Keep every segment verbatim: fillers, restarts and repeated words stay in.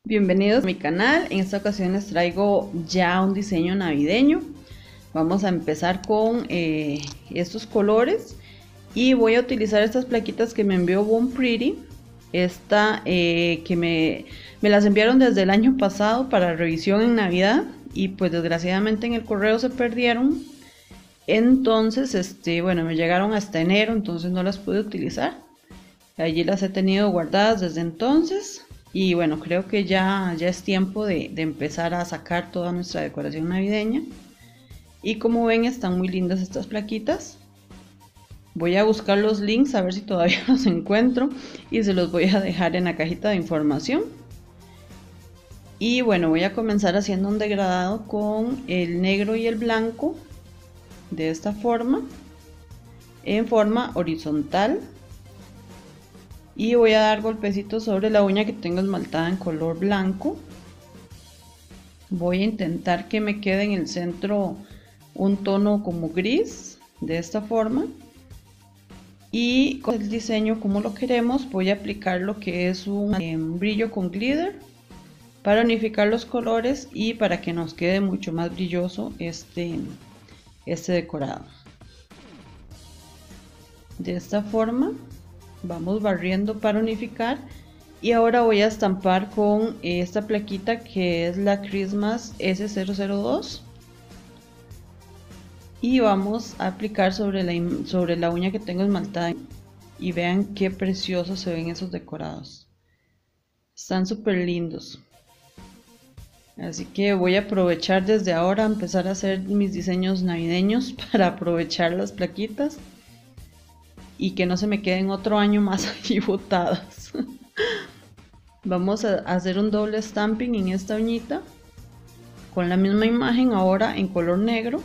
Bienvenidos a mi canal. En esta ocasión les traigo ya un diseño navideño. Vamos a empezar con eh, estos colores y voy a utilizar estas plaquitas que me envió Born Pretty. Esta eh, que me, me las enviaron desde el año pasado para revisión en Navidad y pues desgraciadamente en el correo se perdieron. Entonces, este, bueno, me llegaron hasta enero, entonces no las pude utilizar. Allí las he tenido guardadas desde entonces. Y bueno, creo que ya, ya es tiempo de, de empezar a sacar toda nuestra decoración navideña. Y como ven, están muy lindas estas plaquitas. Voy a buscar los links a ver si todavía los encuentro y se los voy a dejar en la cajita de información. Y bueno, voy a comenzar haciendo un degradado con el negro y el blanco de esta forma, en forma horizontal. Y voy a dar golpecitos sobre la uña que tengo esmaltada en color blanco. Voy a intentar que me quede en el centro un tono como gris, de esta forma. Y con el diseño como lo queremos, voy a aplicar lo que es un eh, brillo con glitter para unificar los colores y para que nos quede mucho más brilloso este, este decorado. De esta forma vamos barriendo para unificar. Y ahora voy a estampar con esta plaquita que es la Christmas ese cero cero dos. Y vamos a aplicar sobre la, sobre la uña que tengo esmaltada. Y vean qué preciosos se ven esos decorados. Están súper lindos. Así que voy a aprovechar desde ahora a empezar a hacer mis diseños navideños para aprovechar las plaquitas. Y que no se me queden otro año más aquí botadas. Vamos a hacer un doble stamping en esta uñita con la misma imagen, ahora en color negro,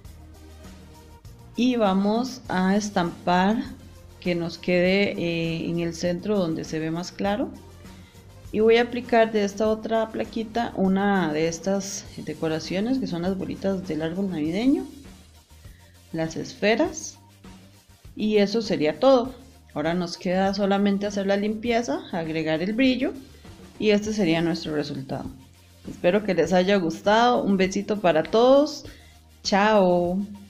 y vamos a estampar que nos quede eh, en el centro donde se ve más claro. Y voy a aplicar de esta otra plaquita una de estas decoraciones que son las bolitas del árbol navideño, las esferas. Y eso sería todo. Ahora nos queda solamente hacer la limpieza, agregar el brillo y este sería nuestro resultado. Espero que les haya gustado. Un besito para todos. Chao.